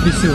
bisu.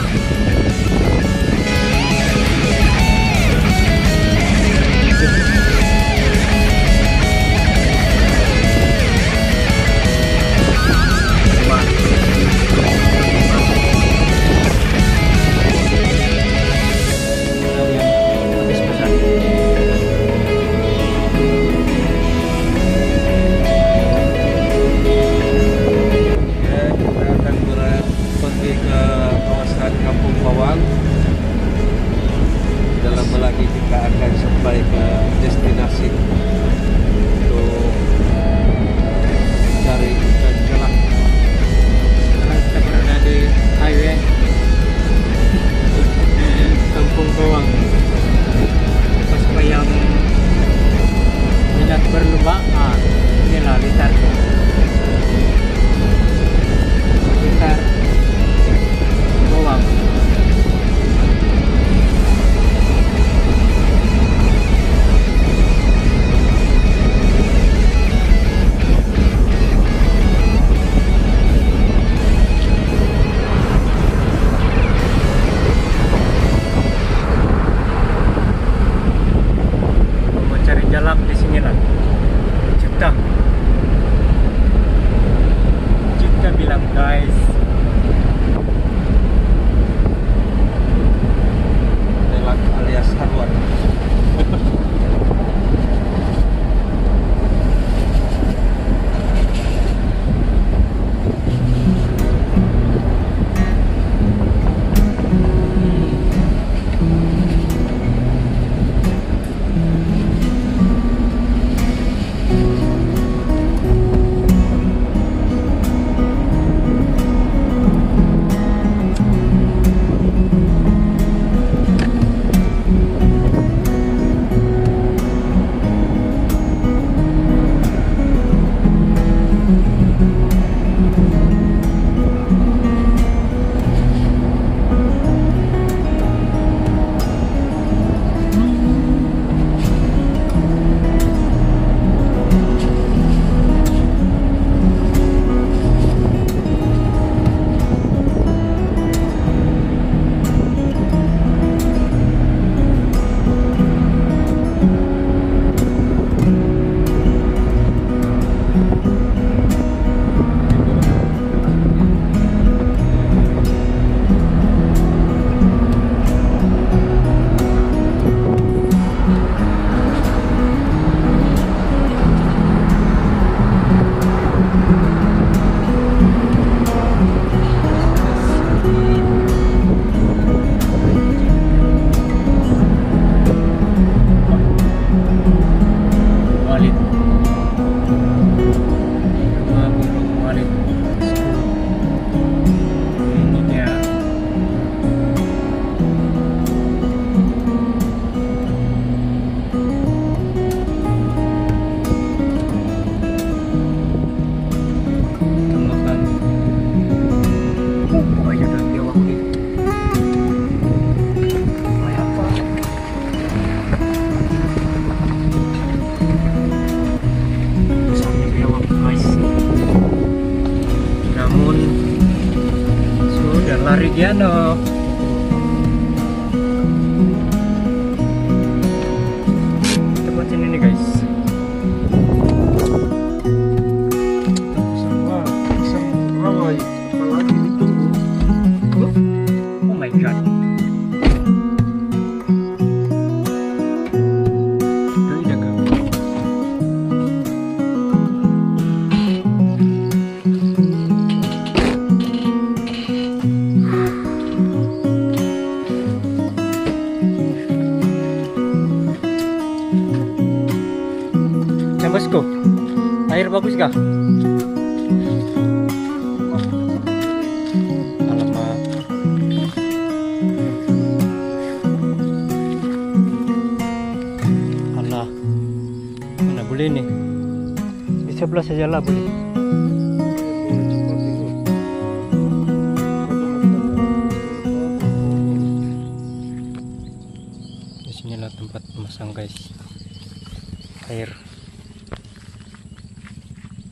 Marigiano. Kita buat ini nih guys. Oh my god. Bosku, air bagus kah? Alamak. Alah, mana boleh nih? Di sebelah saja lah boleh. Di sinilah tempat memasang guys. Air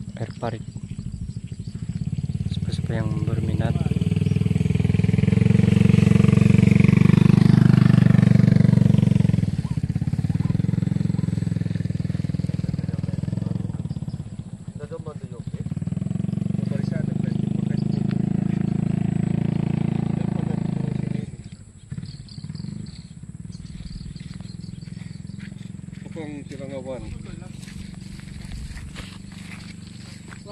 parit, siapa yang berminat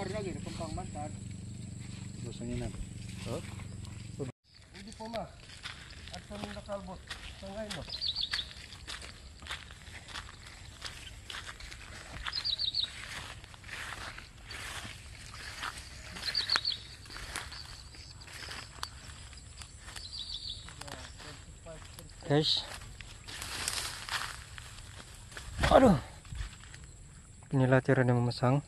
Bukar lagi, kempang bantar. Bosanginan. Oh? Hindi po ma. At sa mga kalbot. Sa ngayon mo. Guys. Aduh. Inilah cara dia memasang.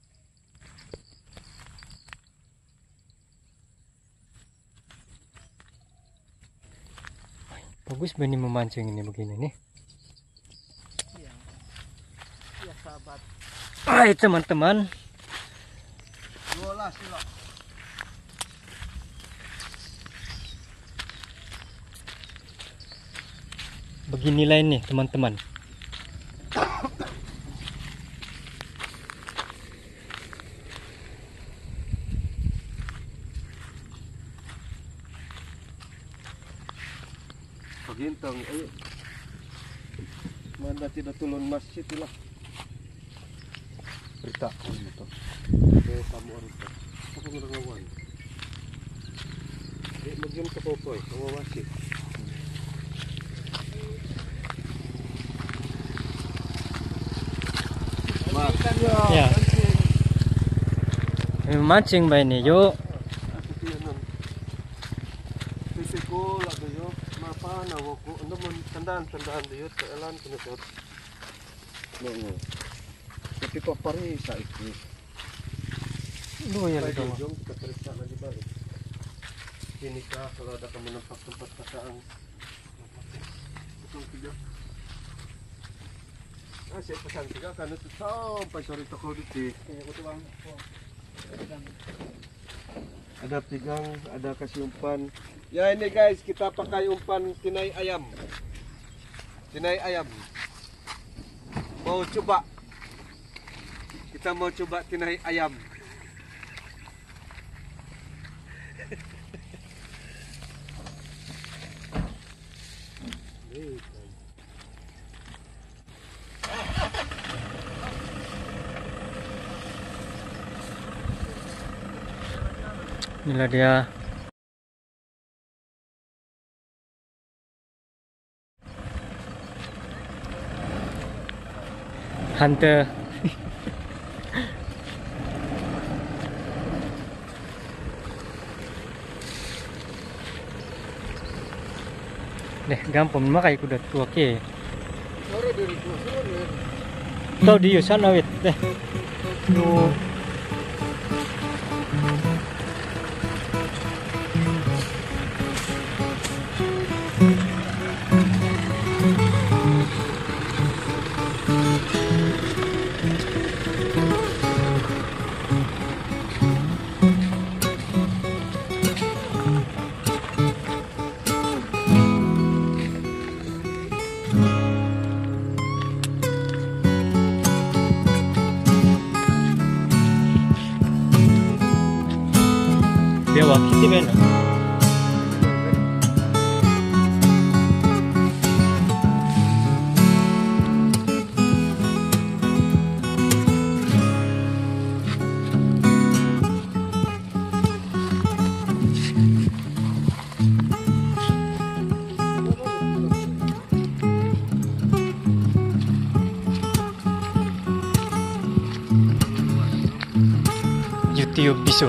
Bagus ba ini memancing ini begini nih? Iya. Iya sahabat. Hai teman-teman. Bola sila. Beginilah ini teman-teman. Pagintang, ayo. Mana tidak tulun masjid lah. Berita gitu. Kamu harus. Apa ngelawan? Magim ka po, kawawasi. Ya. Memancing ba ini, yuk. Fisiko lagi yo, mapana wako. Ano mo tandaan diyo sa elan kinusot. No. Tapi pa pare sa iki. Loyal Pwede ito. yung kaperiksa na di ba? Kini ka kalau ada kamu tempat kasaang. Itong tiga. Saya pesan tiga kan itu sampai sore toko diti. Ada pigang, ada kasih umpan. Ya ini guys, kita pakai umpan tinai ayam. Tinai ayam. Mau coba. Kita mau coba tinai ayam. Inilah dia. Hunter. Deh, gampang makai kuda tua ke. Kau di sana wit deh. Yo. Dia wakiti ben. YouTube bisu.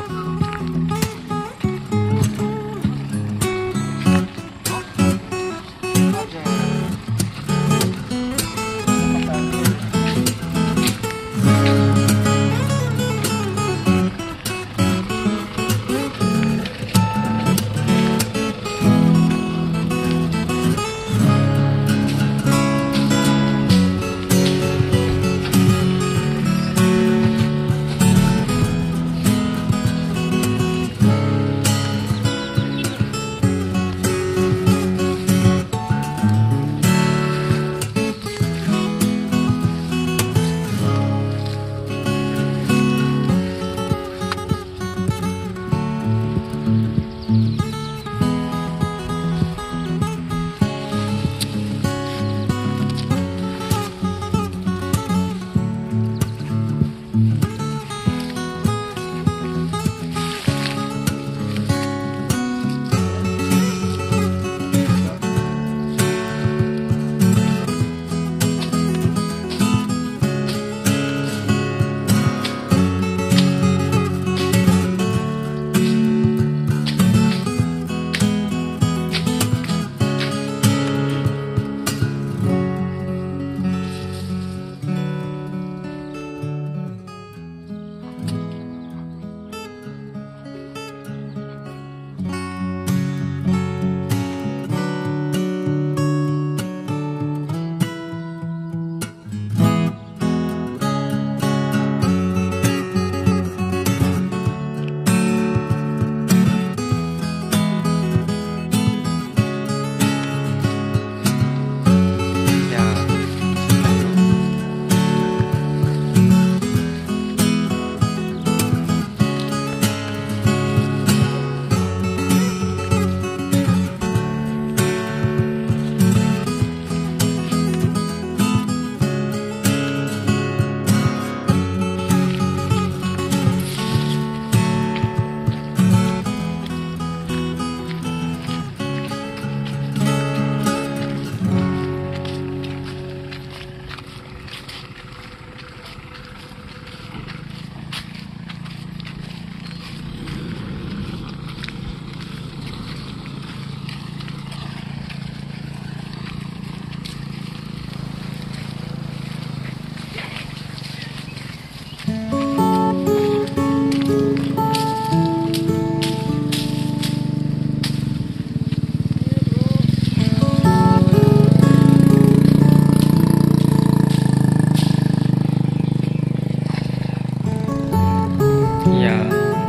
ya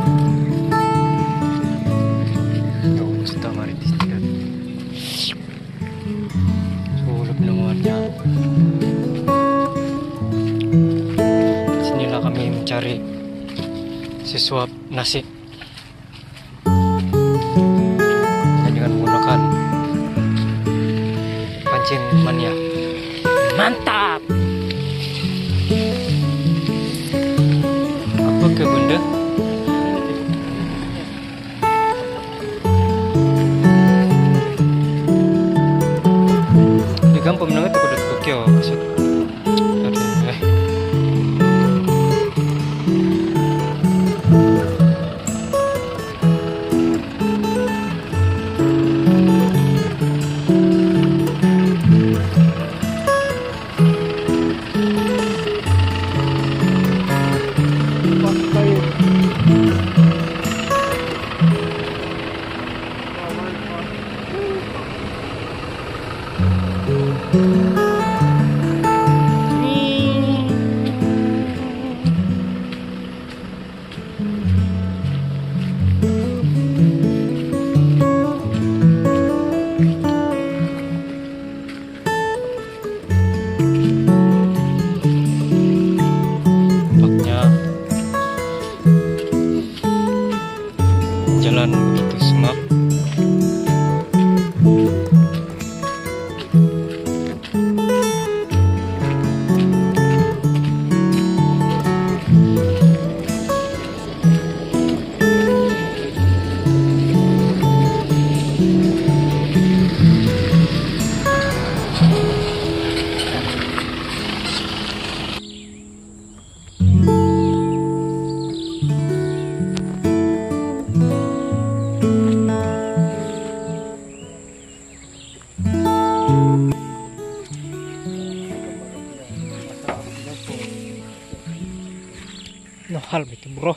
gusto maritis tidak sulap namuannya. Sinilah kami mencari sesuap nasi dengan menggunakan pancing mania. Mantap. Apa ke bunda? Di kampung menengah itu kudu kokyo maksud. Jalan begitu semak. No hal begitu bro.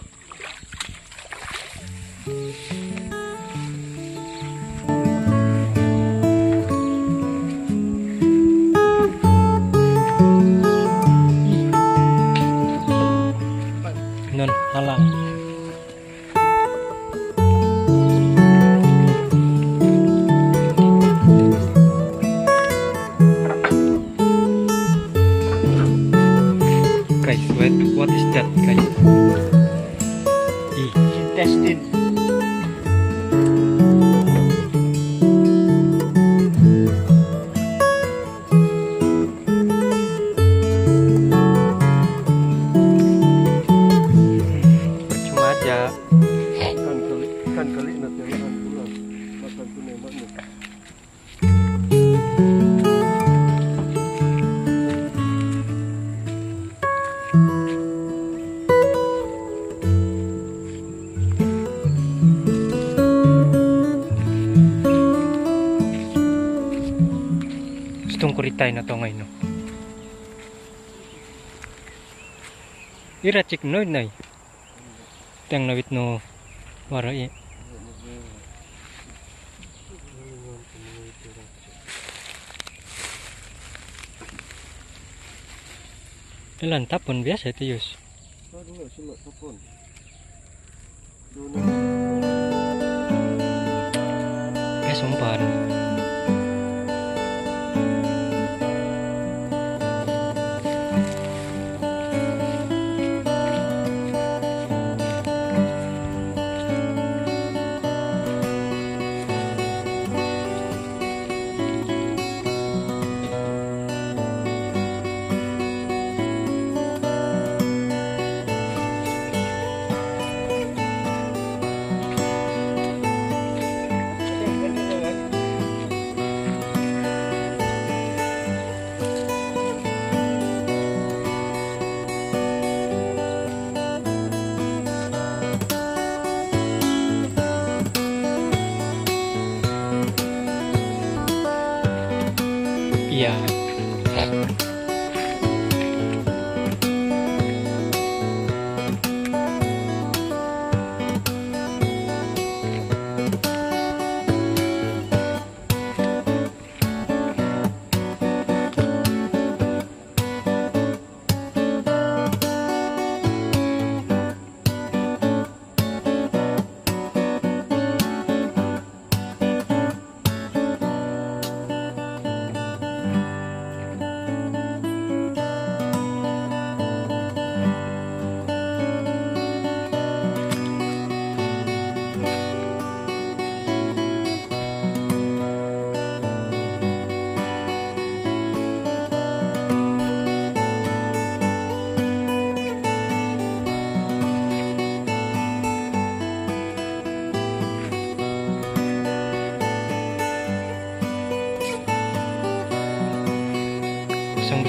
Non halang. Guys, what is that, guys? Intestine. Percuma aja. Kan kali nanti makan pulang. Makan tunai mana? Gustong kuritain na to ngayon, no? Ira cik no nay. Tang nawit no warai. Ilan tapon biasa itu Yus. Aduh, sila tapon. Umpan.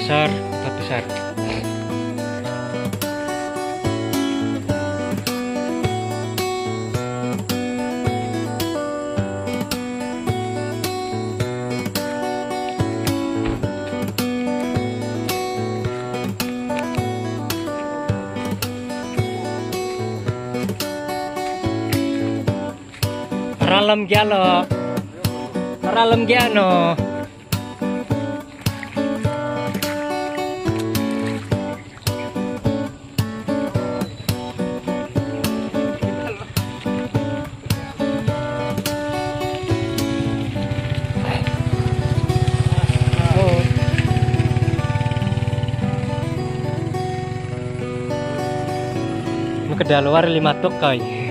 besar, laut besar. Ralam gialo. Ralam giano. Kedaluar 5 tuk kay.